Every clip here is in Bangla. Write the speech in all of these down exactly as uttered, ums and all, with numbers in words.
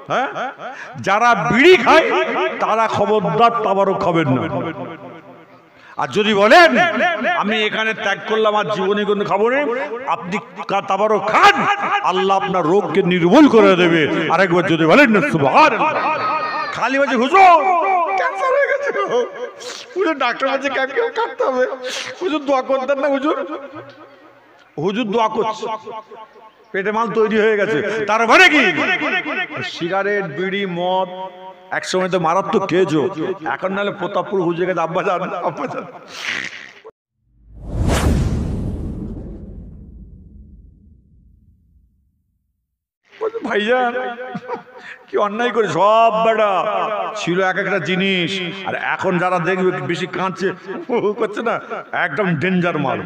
হ্যাঁ, যারা বিড়ি খায় তারা খবরদার তাবারক খাবেন না। আর যদি বলেন আমি এখানে ত্যাগ করলাম আর জীবনে কোনো খাবো না, আপনি তাবারক খান, আল্লাহ আপনার রোগকে নির্মূল করে দেবে। আরেকবার যদি বলেন না সুবহানাল্লাহ। খালি বলছে হুজুর ক্যান্সার হয়ে গেছে, হুজুর ডাক্তার বলছে ক্যান্সার কাটতে হবে, হুজুর দোয়া করতেন না, হুজুর হুজুর দোয়া করছে, পেটে মাল তৈরি হয়ে গেছে। তার মানে কি সিগারেট বিড়ি মদ একসময় তো মারাত্মক খেয়েছো, এখন নাহলে প্রতাপপুর হুজুর গেছে আব্বা যান আব্বা যান। ভাইজান কি অন্যায় করে, সব বেটা ছিল এক একটা জিনিস, আর এখন যারা দেখবে বেশি কাঁদছে করছে না, একদম ডেঞ্জার মাল।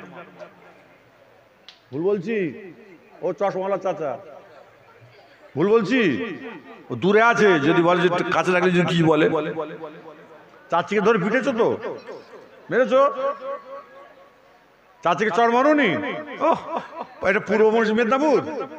ভুল বলছি? ও চশমালা চাচা ভুল বলছি? ও দূরে আছে, যদি বলে যে কাছে রাখলে যদি কি বলে, চাচিকে ধরে পিটেছো তো, মেরেছো? চাচিকে চড় মারোনি? এটা পূর্ব মেদিনীপুর,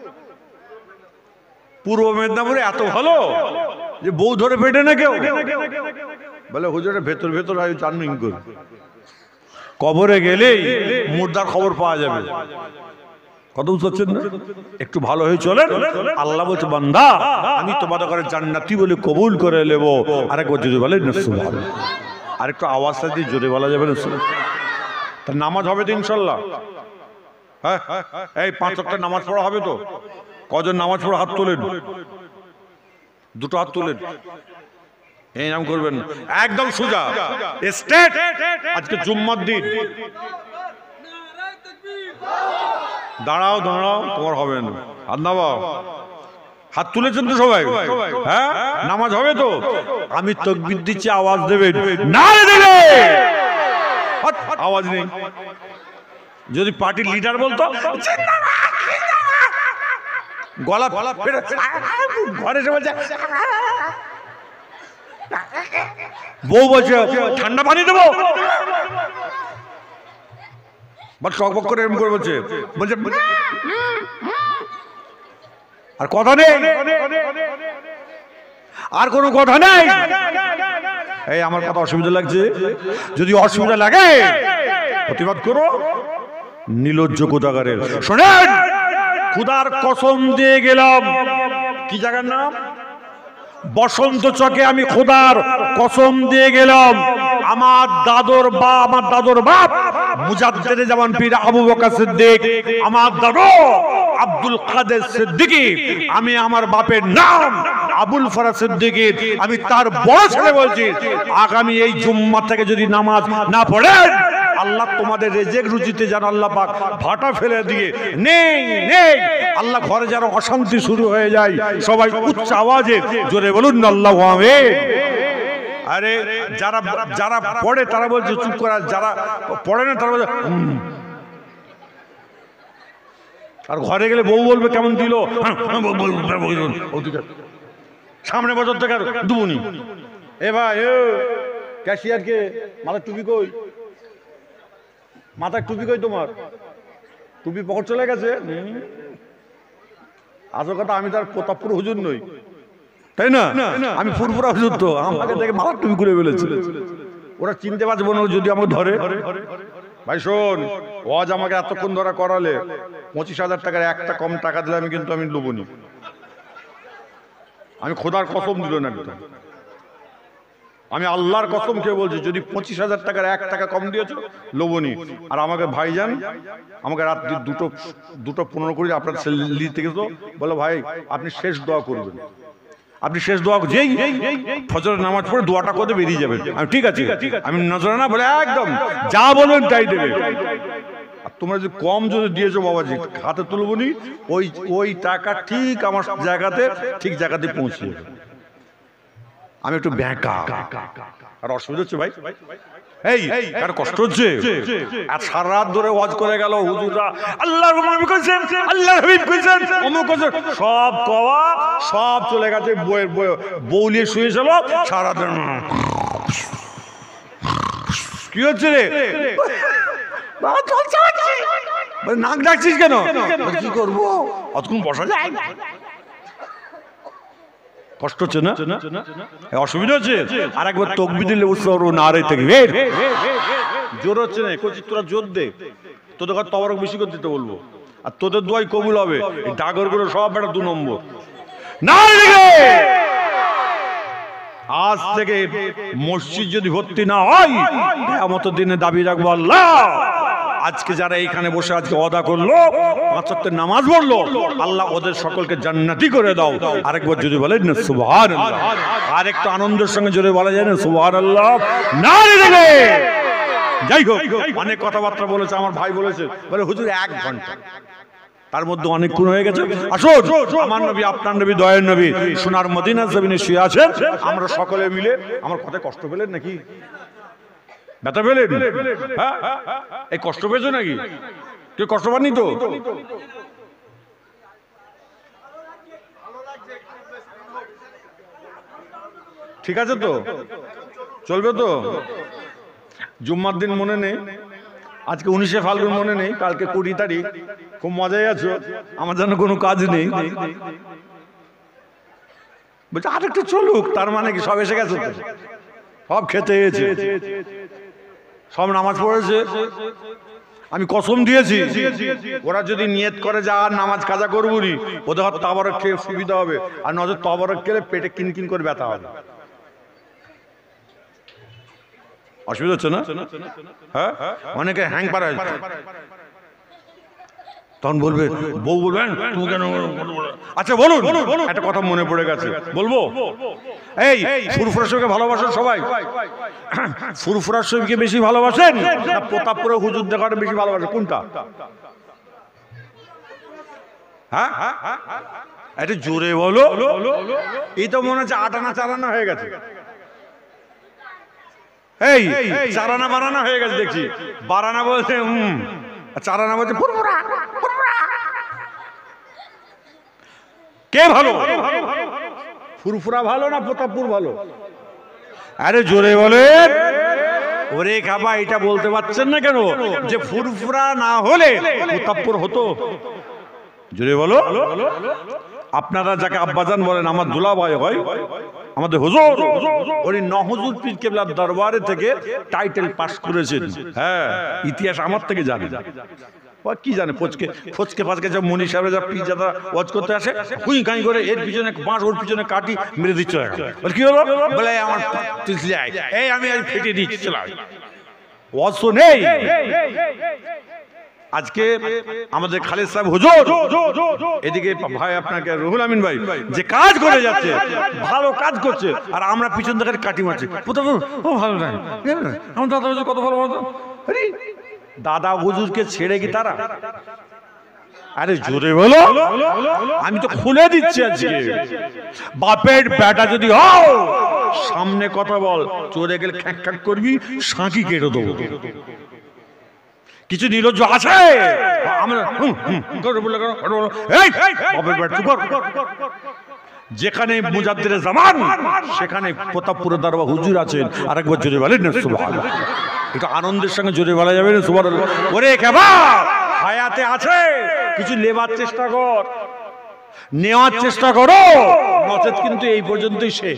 পূর্ব মেদিনীপুরে এত ভালো যে বউ ধরে পেটে না কেউ, বলে হুজুরের ভেতর ভেতর আয়ু চান্নিং করে, কবরে গেলেই মুর্দার খবর পাওয়া যাবে। কত বুঝতে না? একটু ভালো হয়ে চলেন, আল্লাহ বলছে বান্দা আমি তোমাদের ঘরে জান্নাতি বলে কবুল করে নেব। আরেকবার যদি বলেন না সুবহানাল্লাহ, আরেকটু আওয়াজটা দিয়ে জোরে বলা যাবে না? তার নামাজ হবে তো ইনশাল্লাহ? হ্যাঁ, এই পাঁচ ওয়াক্ত নামাজ পড়া হবে তো? কজন নামাজ পড়া হাত তোলেন, দুটো হাত তোলেন, এই নাম করবেন না, একদম সোজা স্ট্রেট। আজকে জুম্মার দিন, দাঁড়াও দাঁড়াও, তোমার হবে না, হাত নামাও। হাত তুলেছেন তো সবাই? হ্যাঁ, নামাজ হবে তো? আমি তাকবীর দিচ্ছি, আওয়াজ দেবেন, না দিলে আওয়াজ নেই। যদি পার্টির লিডার বলতো গলা গলা ঘরে এসে বলছে, বউ বলছে ঠান্ডা পানি দেবো, টকবক করে এরকম করে বলছে বলছে আর কথা নেই, আর কোনো কথা নেই। এই আমার কথা অসুবিধা লাগছে? যদি অসুবিধা লাগে প্রতিবাদ করো, নির্লজ্জ কোথাকারের। শোনেন, খুদার কসম দিয়ে গেলাম, কি জায়গার নাম? বসন্ত চকে আমি খোদার কসম দিয়ে গেলাম, আমার দাদুর বাপ, আমার দাদুর বাপ মুজাদ্দেদে জামান পীর আবু বকর সিদ্দিক, আমার দাদু আব্দুল কাদের সিদ্দিকী, আমি আমার বাপের নাম আবুল ফরাজ সিদ্দিকী, আমি তার বড় ছেলে বলছি, আগামী এই জুম্মা থেকে যদি নামাজ না পড়েন, আল্লাহ তোমাদের রেজেক রুজিতে যেন আল্লাহ পাক ভাটা ফেলে দিয়ে নেই নেই, আল্লাহ ঘরে যেন অশান্তি শুরু হয়ে যায়। সবাই উচ্চ আওয়াজে জোরে বলুন আল্লাহু আমিন। আরে যারা যারা পড়ে তারা বলছে চুপ করা, যারা পড়ে না তারা বলছে। আর ঘরে গেলে বউ বলবে কেমন দিল, সামনে বছর থেকে দুবনি। এ ভাই ক্যাশিয়ারকে মাথার টুপি কই, মাথার টুপি কই তোমার? টুপি পকেট চলে গেছে। আসল কথা আমি তার প্রতাপপুর হুজুর নই, তাই না? আমি ফুরফুরা হুজুর, তো আমাকে দেখে মাথার টুপি খুলে ফেলেছিল। ওরা চিনতে পারবে না যদি আমাকে ধরে। ভাই শোন, ওয়াজ আমাকে এতক্ষণ ধরা করালে পঁচিশ হাজার টাকার একটা কম টাকা দিলে আমি কিন্তু আমি লুবনি। আমি খোদার কসম দিল না, আমি আল্লাহর কসম খেয়ে বলছি, যদি পঁচিশ হাজার টাকার এক টাকা কম দিয়েছো লোবনি। আর আমাকে ভাইজান আমাকে রাত্রি দুটো দুটো পনেরো করে আপনার লি থেকে তো বলো, ভাই আপনি শেষ দোয়া করবেন, আপনি শেষ দোয়া যেই ফজরের নামাজ পড়ে দোয়াটা করে বেরিয়ে যাবেন। আমি ঠিক আছে, আমি নজরানা বলে একদম যা বলবেন তাই দেবে। আর তোমরা যদি কম যদি দিয়েছো বাবাজি, হাতে তুলবনি, ওই ওই টাকা ঠিক আমার জায়গাতে ঠিক জায়গাতে পৌঁছে যাবে। আমি একটু ব্যাঁকা, আর অসুবিধা হচ্ছে ভাই, এই কার কষ্ট হচ্ছে? আর সারা রাত ধরে ওয়াজ করে গেল হুজুররা, আল্লাহর নবী কইছেন, আল্লাহর হাবিব কইছেন, অমুক কইছেন, সব কওয়া সব চলে গেছে। বইয়ের বই বউ নিয়ে শুয়েছিল সারা দিন। কি হচ্ছে রে? নাক ডাকছিস কেন? কি করবো, অতক্ষণ বসা যায়? কষ্ট হচ্ছে না? অসুবিধা হচ্ছে? আর একবার তকবীর দিলে উৎসব নারে তাকবীর। জোর হচ্ছে না, কচি তোরা জোর দে, তোদের ঘর তবরক বেশি করে দিতে বলবো, আর তোদের দোয়াই কবুল হবে। ডাগর গুলো সব একটা দু নম্বর। আজ থেকে মসজিদ যদি ভর্তি না হয়, কিয়ামত দিনে দাবি রাখবো, আল্লাহ আজকে যারা এইখানে বসে আজকে ওয়াদা করলো, পাঁচ ওয়াক্তের নামাজ পড়লো, আল্লাহ ওদের সকলকে জান্নাতি করে দাও। আরেকবার যদি বলেন না সুবহানাল্লাহ, আর একটু আনন্দের সঙ্গে জোরে বলা যায় না সুবহানাল্লাহ। নারে দেবে। যাই হোক, অনেক কথাবার্তা বলেছে আমার ভাই, বলেছে বলে হুজুর এক ঘন্টা, তার মধ্যে অনেকক্ষণ হয়ে গেছে। আসুন, আমার নবী, আপনার নবী, দয়ার নবী সোনার মদিনার জমিনে শুয়ে আছেন, আমরা সকলে মিলে। আমার কথায় কষ্ট পেলেন নাকি? ব্যথা পেলেন? হ্যাঁ, এই কষ্ট পেয়েছো নাকি? কেউ কষ্ট পাননি তো? ঠিক আছে তো, চলবে তো? জুম্মার দিন মনে নেই, আজকে উনিশে ফাল্গুন মনে নেই, কালকে কুড়ি তারিখ। খুব মজাই আছো, আমার জন্য কোনো কাজ নেই। বলছে আরেকটু চলুক, তার মানে কি সব এসে গেছে? সব খেতে এসেছে, সব নামাজ পড়েছে। আমি কসম দিয়েছি, ওরা যদি নিয়ত করে যা নামাজ কাজা করবো নি, ওদের হাত তাবারক খেয়ে সুবিধা হবে, আর নজর তাবারক খেলে পেটে কিনকিন করে ব্যথা হবে। অসুবিধা হচ্ছে না? হ্যাঁ, অনেকে হ্যাং পারে। তখন বলবে, বউ বলবেন তুমি কেন? আচ্ছা বলুন, একটা কথা মনে পড়ে গেছে, বলবো। এই ফুরফুরা শরীফকে ভালোবাসেন সবাই? ফুরফুরা শরীফকে বেশি ভালোবাসেন না প্রতাপপুরে হুজুর দেখাটা বেশি ভালোবাসেন? কোনটা? হ্যাঁ, এটা জোরে বলো। এই তো মনে হচ্ছে আটানা চারানা হয়ে গেছে। এই চারানা বারানা হয়ে গেছে দেখছি। বারানা বলছে হুম, চারানা বলছে ফুরফুরা। কে ভালো? ফুরফুরা ভালো না প্রতাপপুর ভালো? আরে জোরে বলেন। ওরে খাবা, এটা বলতে পারছেন না কেন যে ফুরফুরা না হলে প্রতাপপুর হতো? জোরে বলো। আপনারা যাকে আব্বাজান বলেন, আমার দুলাভাই হয়, আমাদের হুজুর, উনি নহুজুর পীর কেবলার দরবারে থেকে টাইটেল পাস করেছেন। হ্যাঁ, ইতিহাস আমার থেকে জানে। কি জানে ফচকে ফচকে ফাচকে সব মনি সাহেব যা পিজাদা ওয়াজ করতে আসে, হুই খাই করে এর পিছনে বাঁশ, ওর পিছনে কাটি মেরে দিচ্ছে। কি হলো? বলে আমার এই আমি আজ ফেটে দিচ্ছিলাম, ওয়াজ তো নেই। আজকে আমাদের খালেদ সাহেব হুজুর, এদিকে ভাই আপনাকে রুহুল আমিন ভাই যে কাজ করে যাচ্ছে, ভালো কাজ করছে, আর আমরা পিছন থেকে কাটি মারছি। ও ভালো নাই, আমার দাদা হুজুর কত ভালো ভালো। দাদা হুজুরকে ছেড়ে কি তারা? আরে জোরে বলো। আমি তো খুলে দিচ্ছি আজকে, বাপের বেটা যদি হও সামনে কথা বল, চলে গেলে খ্যাক খ্যাক করবি, সাঁকি কেটে দেবো। কিছু নির্লজ্জ আছে, যেখানে মুজাদ্দিরে জামান সেখানে প্রতাপপুরের দরবার হুজুর আছেন। আরেকবার জোরে বলেন না সুবহানাল্লাহ। একটু আনন্দের সঙ্গে জোরে বলা যাবে না সুবহানাল্লাহ? ওরে কেবা হায়াতে আছে, কিছু নেবার চেষ্টা কর, নেওয়ার চেষ্টা করো, নচেত কিন্তু এই পর্যন্তই শেষ।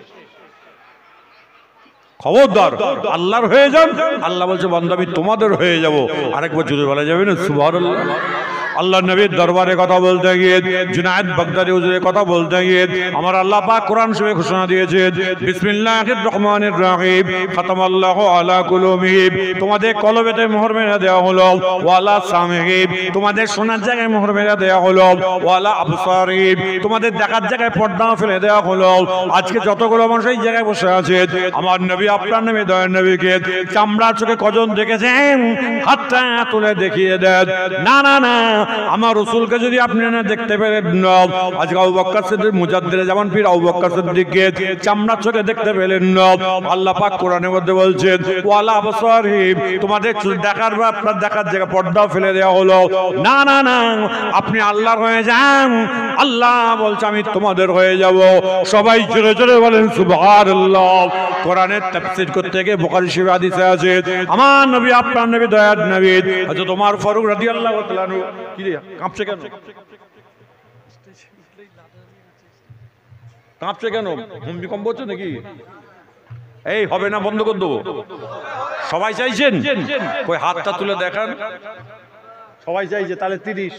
খবরদার, আল্লাহর হয়ে যান। আল্লাহ বলছে বান্দা আমি তোমাদের হয়ে যাব। আরেকবার জোরে বলা যাবে না সুবহানাল্লাহ? আল্লাহ নবীর দরবারে কথা বলতে গিয়ে, জুনায়েদ বাগদাদি হুজুরের কথা বলতে গিয়ে আমার আল্লাহ পাক কোরআন শরীফে ঘোষণা দিয়েছে, বিসমিল্লাহির রহমানির রহিম, খাতামাল্লাহু আলা কুলুবিহিম, তোমাদের কলবেতে মোহর মেরে দেওয়া হলো, ওয়ালা সামিহিম, তোমাদের শোনার জায়গায় মোহর মেরে দেওয়া হলো, ওয়ালা আবসারিম, তোমাদের দেখার জায়গায় পর্দা ফেলে দেওয়া হলো। আজকে যতগুলো মানুষ এই জায়গায় বসে আছে, আমার নবী, আপনার নবী, দয়ার নবীকে চামড়ার চোখে কজন দেখেছেন? হাতটা তুলে দেখিয়ে দেন। না না না, আমার রাসূলকে যদি আপনি না দেখতে পেলেন, আজকে আবু বকর সিদ্দিক মুজাদ্দিদে জামান পীর আবু বকর সিদ্দিককে চামড়ার চোখে দেখতে পেলেন না, আল্লাহ পাক কোরআনের মধ্যে বলছেন ওয়ালা আবসারিম, তোমাদের দেখার বা আপনার দেখার জায়গা পর্দা ফেলে দেওয়া হলো। না না না, আপনি আল্লাহর হয়ে যান। আল্লাহ বলছে আমি তোমাদের হয়ে যাব। সবাই জোরে জোরে বলেন সুবহানাল্লাহ। কোরআনের তাফসীর করতে গিয়ে বুখারী শরীফে হাদিসে আছে, আমার নবী, আপনার নবী, দয়ার নবী হযরত ওমর ফারুক রাদিয়াল্লাহু তাআলা আনহু, কি রে কাঁপছে কেন? কাঁপছে কেন? ভূমিকম্প হচ্ছে নাকি? এই হবে না, বন্ধ করে দেবো। সবাই চাইছেন? ওই হাতটা তুলে দেখান। সবাই চাইছে, তাহলে তিরিশ।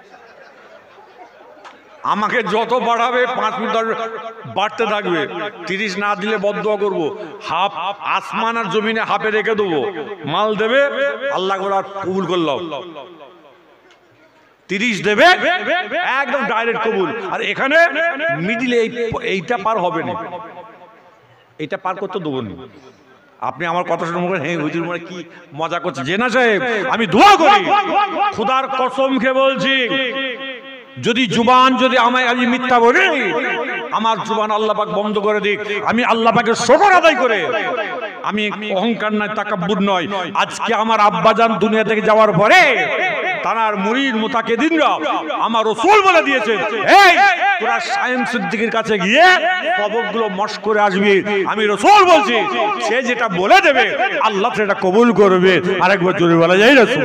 আমাকে যত বাড়াবে পাঁচ মিনিট বাড়তে থাকবে। তিরিশ না দিলে বদদুয়া করবো। হাফ আসমান আর জমিনে হাফে রেখে দেবো। মাল দেবে, আল্লাহ করে কবুল করলাম। তিরিশ দেবে, একদম ডাইরেক্ট কবুল। আর এখানে মিডিলে এইটা পার হবে না, এইটা পার করতে দেবো না। আপনি আমার কথা শুনে বলবেন, হ্যাঁ হুজুর মানে কি মজা করছে। যে না সাহেব, আমি দোয়া করি, খোদার কসম খেয়ে বলছি, যদি জুবান যদি আমায় আমি মিথ্যা বলি, আমার জুবান আল্লাহ পাক বন্ধ করে দিক। আমি আল্লাহ পাকের শুকর আদায় করে, আমি অহংকার নয়, তাকাব্বুর নয়, আজকে আমার আব্বাজান দুনিয়া থেকে যাওয়ার পরে তার মুরিদ মুতাকিদিনরা আমার রাসূল বলে দিয়েছেন, এই তোরা সাইম সিদ্দিকীর কাছে গিয়ে সবকগুলো মস্ক করে আসবি। আমি রাসূল বলছি, সে যেটা বলে দেবে আল্লাহ সেটা কবুল করবে। আরেকবার জোরে বলা যায় রাসূল।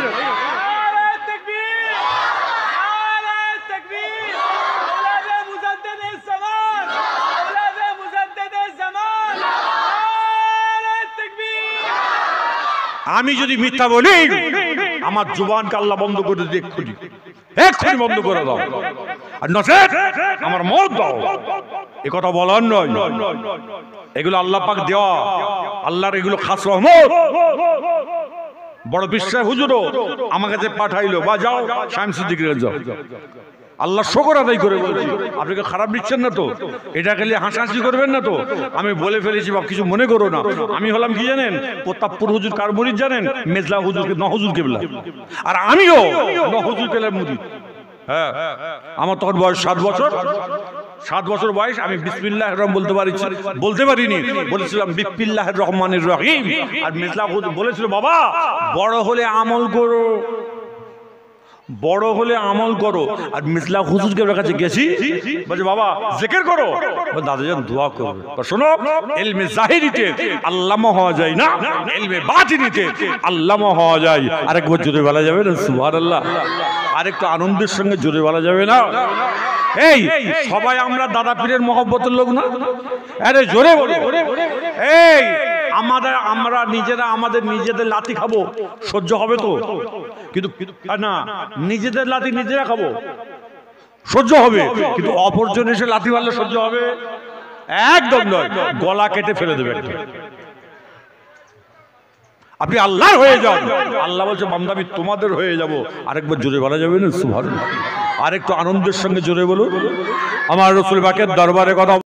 আমি যদি মিথ্যা বলি, আমার জুবানকে আল্লাহ বন্ধ করে দিয়ে এক্ষুনি এক্ষুনি বন্ধ করে দাও, আর নচেত আমার মত দাও। এ কথা বলার নয়, এগুলো আল্লাহ পাক দেওয়া, আল্লাহর এগুলো খাস রহমত। বড় বিশ্বাস হুজুরও আমার কাছে পাঠাইলো, বা যাও সাইম সিদ্দিকীর কাছে যাও। আল্লাহ শুকর আদায় করে বলছি, আপনি কি খারাপ দিচ্ছেন না তো? এটা খেলে হাসাহাসি করবেন না তো? আমি বলে ফেলেছি, বাপ কিছু মনে করো না। আমি হলাম কি জানেন? প্রতাপপুর হুজুর কার মুরিদ জানেন? মেজলা হুজুরকে ন হুজুর কেবলা। আর আমিও ন হুজুর কেবলার মুরিদ। হ্যাঁ, আমার তখন বয়স সাত বছর। সাত বছর বয়স। আমি বিসমিল্লাহির রহমান বলতে পারি বলতে পারিনি, বলেছিলাম বিসমিল্লাহির রহমানির রহিম। আর মেজলা হুজুর বলেছিল, বাবা বড় হলে আমল করো, বড় হলে আমল করো। আর মিসলা হুজুরকে কাছে গেছি, বলছে বাবা জিকির করো। দাদাজান দোয়া করবে। শোনো, ইলমে জাহিরিতে আল্লামা হওয়া যায় না, ইলমে বাতিনিতে আল্লামা হওয়া যায়। আরেকবার জোরে বলা যাবে না সুবহানাল্লাহ? আরেকটু আনন্দের সঙ্গে জোরে বলা যাবে না? এই সবাই আমরা দাদা পীরের মহব্বতের লোক না? আরে জোরে বলো। এই আমাদের আমরা নিজেরা আমাদের নিজেদের লাথি খাবো, সহ্য হবে তো? কিন্তু না, নিজেদের লাথি নিজেরা খাবো, সহ্য হবে। কিন্তু অপরজন এসে লাথি মারলে সহ্য হবে? একদম নয়, গলা কেটে ফেলে দেবে। আপনি আল্লাহর হয়ে যান, আল্লাহ বলছে বান্দা আমি তোমাদের হয়ে যাব। আরেকবার জোরে বলা যাবে না সুবহানাল্লাহ? আরেকটু আনন্দের সঙ্গে জোরে বলুন। আমার রাসূল পাকের দরবারে কথা